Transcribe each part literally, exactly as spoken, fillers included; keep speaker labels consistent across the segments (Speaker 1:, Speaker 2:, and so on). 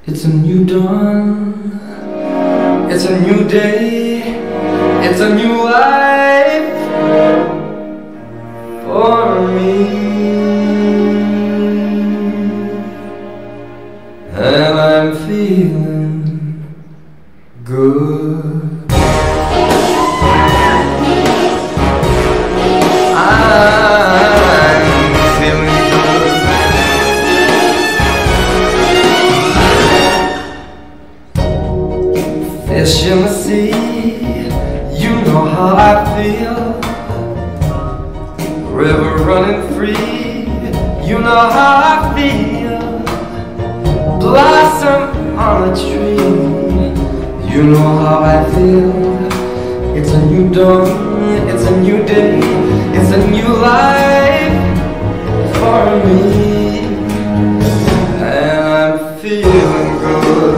Speaker 1: It's a new dawn, it's a new day, it's a new life for me. And I'm feeling good. Fish in the sea, you know how I feel. River running free, you know how I feel. Blossom on a tree, you know how I feel. It's a new dawn, it's a new day, it's a new life for me. And I'm feeling good.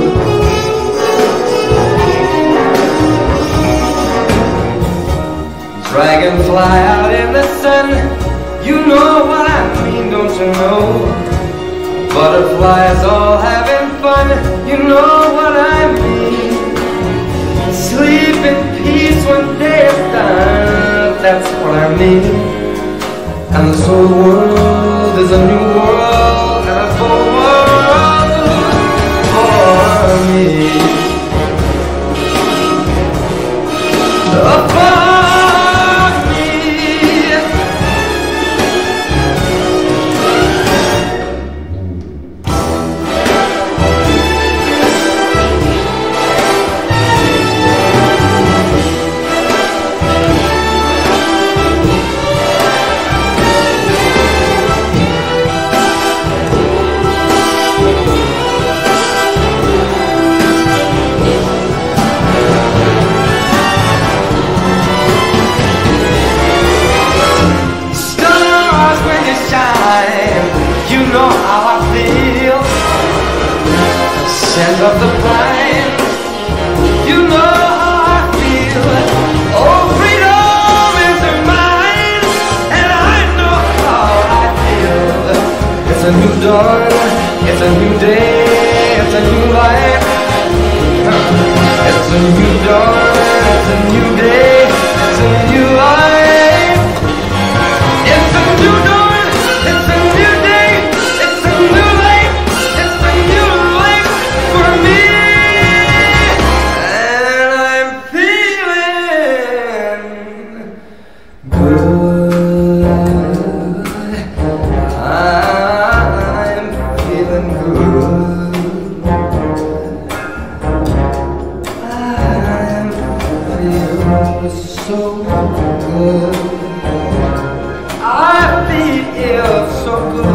Speaker 1: Dragonfly out in the sun, you know what I mean, don't you know? Butterflies all having fun, you know what I mean. Sleep in peace when day is done, that's what I mean. And this whole world is a new world, and a full world for me. For scent of the pine, you know how I feel. Oh, freedom is mine, and I know how I feel. It's a new dawn, it's a new day, it's a new life. It's a new dawn, it's a new day, it's a new life. It's a new dawn, it's a new day, it's a new life. It's a new life for me, and I'm feeling good. I'm feeling good. I'm feeling so good. I feel so good.